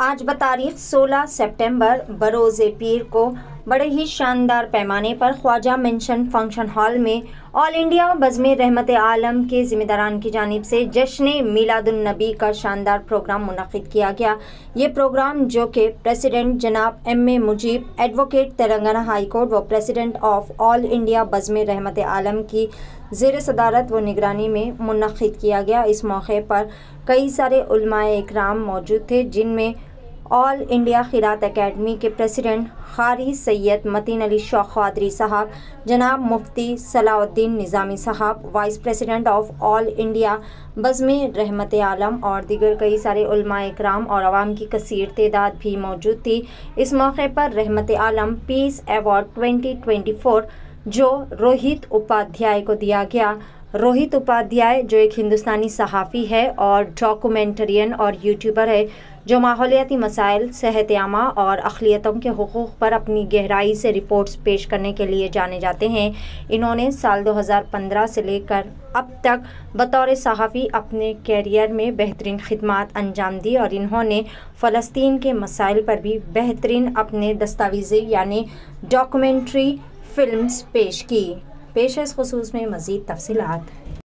آج بتاریخ 16 سپٹمبر بروز پیر کو بڑے ہی شاندار پیمانے پر خواجہ مینشن فنکشن ہال میں آل انڈیا بزم رحمت عالم کے ذمہ داران کی جانب سے جشن میلاد النبی کا شاندار پروگرام منعقد کیا گیا۔ یہ پروگرام جو کہ پریزیڈنٹ جناب M A Mujeeb advocate Telangana high court و president of all India Bazm Rahmat عالم کی زیر صدارت و نگرانی میں منعقد کیا گیا۔ اس موقع پر کئی سارے علماء اکرام موجود تھے، جن میں آل انڈیا قرات اکیڈمی کے پریزیڈنٹ قاری سید متین علی شوق قادری صاحب، جناب مفتی صلاح الدین Nizami sahab, vice president of all India Bazm Rahmat عالم اور دیگر کئی سارے علماء اکرام اور عوام کی کثیر تعداد بھی موجود تھی۔ اس موقع پر رحمت عالم پیس ایوارڈ 2024 جو روہت اپادھیائے کو دیا گیا۔ روہت اپادھیائے جو ایک ہندوستانی صحافی ہے اور ڈاکومنٹرین اور یوٹیوبر ہے، جو ماحولیاتی مسائل، صحت عامہ اور اقلیتوں کے حقوق پر اپنی گہرائی سے رپورٹس پیش کرنے کے لیے جانے جاتے ہیں۔ انہوں نے سال 2015 سے لے کر اب تک بطور صحافی اپنے کیریئر میں بہترین خدمات انجام دی اور انہوں نے فلسطین کے مسائل پر بھی بہترین اپنے دستاویزی یعنی ڈاکومنٹری فلمز پیش کی۔ پیش اس خصوص میں مزید تفصیلات۔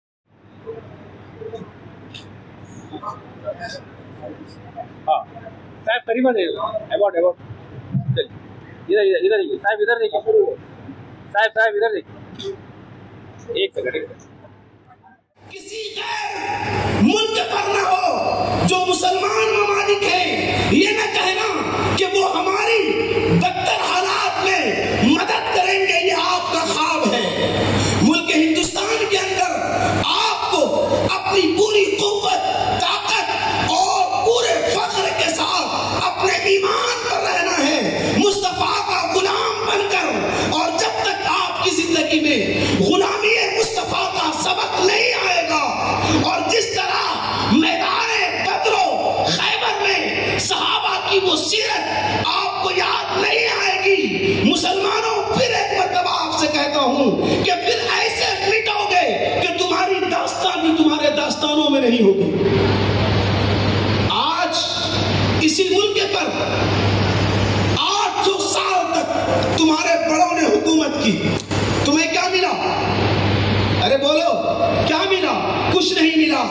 صاحب قریب آ جائیے، ایوارڈ ادھر دیکھیے صاحب، ادھر دیکھیے صاحب ادھر دیکھیے، ایک سیکنڈ۔ کسی غیر ملک پر نہ ہو جو مسلمان ممالک ہیں، یہ نہ کہنا کہ وہ ہماری بدتر حالات میں مدد کریں گے، یہ آپ کا خواب ہے۔ ملک ہندوستان کے اندر آپ کو اپنی پوری قوت، طاقت اور پورے فخر کے ساتھ اپنے ایمان پر رہنا ہے، مصطفیٰ کا غلام بن کر، اور جب تک آپ کی زندگی میں غلامی مصطفیٰ کا سبق نہیں آئے گا، اور جس طرح میدان بدر و خیبر میں صحابہ کی وہ سیرت آپ کو یاد نہیں آئے گی، مسلمانوں پھر ایک مرتبہ آپ سے کہتا ہوں کہ پھر ایسے مٹو گے کہ تمہاری داستان بھی تمہارے داستانوں میں نہیں ہوگی۔ آج اسی ملک پر 800 سال تک تمہارے بڑوں نے حکومت کی، تمہیں کیا ملا؟ ارے بولو، کیا ملا؟ کچھ نہیں ملا۔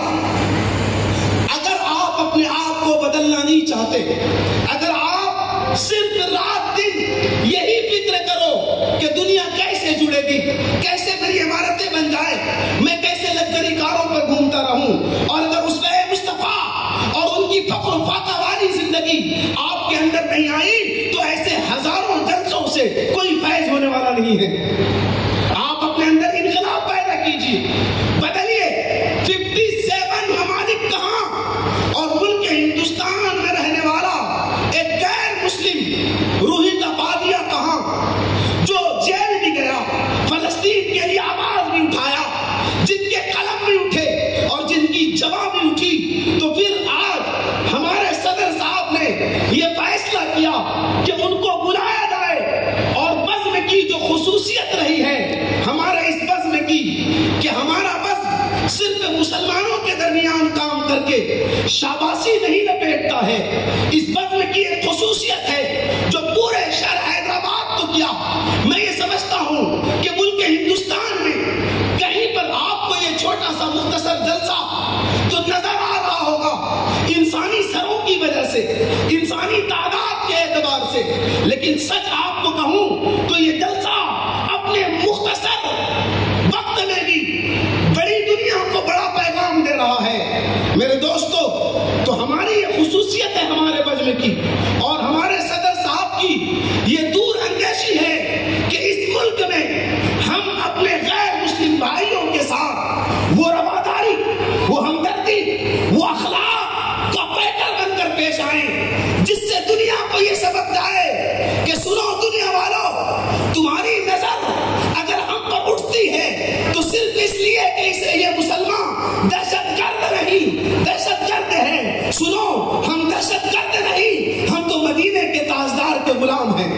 اگر آپ اپنے آپ کو بدلنا نہیں چاہتے، اگر آپ صرف رات دن یہی فکر کرو کہ دنیا کیسے جڑے گی، کیسے میری عمارتیں بن جائے، میں کیسے لگژری کاروں پر گھومتا رہوں، اور اگر اس میں مصطفیٰ اور ان کی فخر و فاقہ والی زندگی آپ کے اندر نہیں آئی تو ایسے ہزاروں جلسوں سے کوئی فیض ہونے والا نہیں ہے۔ آپ اپنے اندر انقلاب پیدا کیجیے، بدلیے۔ 57 ممالک کہاں، اور ملک ہندوستان میں رہنے والا ایک غیر مسلم روہت اپادھیائے کہاں، جو جیل بھی گیا، فلسطین کے لیے آواز بھی اٹھایا، جن کے قلم بھی اٹھے اور جن کی جباں بھی اٹھی، تو پھر آج ہمارے صدر صاحب نے یہ فیصلہ کیا کہ ان کو بلایا جائے، اور بزم کی جو خصوصیت رہی ہے ہمارے اس بزم کی کہ ہمارا بزم صرف مسلمانوں کے درمیان کام کر کے شاباشی نہیں لپیٹتا ہے، اس بزم کی ایک خصوصیت ہے جو پورے شہر حیدرآباد کو کیا۔ میں یہ سمجھتا ہوں کہ ملک ہندوستان میں کہیں پر آپ کو یہ چھوٹا سا مختصر جلسہ تو نظر آ رہا ہوگا، انسانی سروں کی وجہ سے، انسانی تعداد کے اعتبار سے، لیکن سچ آپ کو کہوں تو یہ جلسہ اپنے مختصر وقت میں بھی بڑی دنیا کو بڑا پیغام دے رہا ہے۔ میرے دوستو، تو ہماری یہ خصوصیت ہے ہمارے بزم کی، اور ہمارے صدر صاحب کی یہ دور اندیشی ہے کہ اس ملک میں ہم اپنے غیر مسلم بھائیوں کے ساتھ وہ رواداری، وہ ہمدردی، وہ اخلاق کا پیکر بن کر پیش آئیں، جس سے دنیا کو یہ سبق جائے کہ سنو دنیا والوں، تمہاری نظر اگر ہم پر اٹھتی ہے تو صرف اس لیے کہ اسے یہ مسلمان دہشت گرد نہیں، دہشت گرد ہے۔ سنو، ہم دہشت گرد نہیں، ہم تو مدینے کے تاجدار کے غلام ہیں،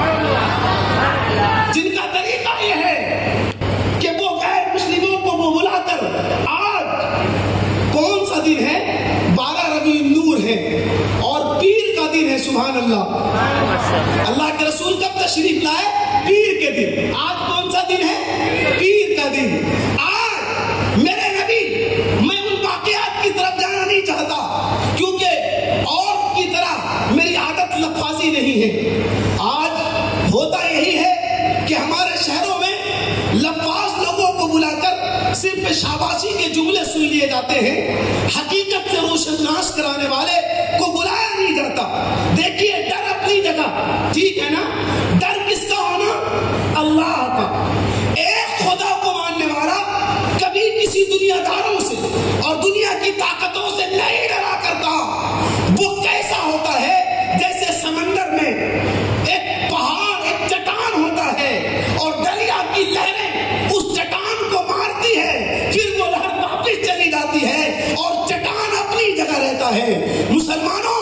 جن کا طریقہ یہ ہے کہ وہ غیر مسلموں کو وہ بلا کر، آج کون سا دن ہے؟ 12 ربیع النور ہے، اور پیر کا دن ہے، سبحان اللہ۔ اللہ کے رسول کب تشریف لائے؟ پیر کے دن۔ آج کون سا دن ہے؟ پیر کا دن۔ آج میرے نبی، میں ان واقعات کی طرف جانا نہیں چاہتا کیونکہ اور کی طرح میری عادت لفاظی نہیں ہے۔ آج ہوتا یہی ہے کہ ہمارے شہروں میں لفاظ لوگوں کو بلا کر صرف شاباشی کے جملے سن لیے جاتے ہیں، حقیقت سے روشناس کرانے والے کو بلایا نہیں جاتا۔ دیکھیے، ڈر اپنی جگہ ٹھیک ہے نا، ڈر کس کا ہونا؟ اللہ کا۔ ایک خدا کو ماننے والا کبھی کسی دنیا داروں سے اور دنیا کی طاقتوں سے نہیں ڈرا کرتا۔ وہ کیسا ہوتا ہے؟ جیسے سمندر میں ایک پہاڑ، ایک چٹان ہوتا ہے اور دریا کی لہریں اس چٹان کو مارتی ہے، پھر وہ لہر واپس چلی جاتی ہے اور چٹان اپنی جگہ رہتا ہے۔ مسلمانوں،